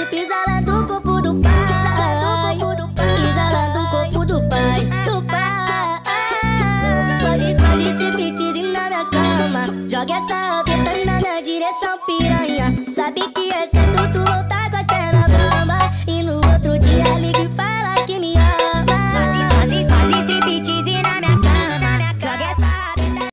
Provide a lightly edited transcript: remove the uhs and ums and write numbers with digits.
Exalando o corpo do pai, exalando o corpo do pai, do pai. Faz striptease na minha cama, joga essa rabeta na minha direção, piranha. Sabe que é certo tu voltar com as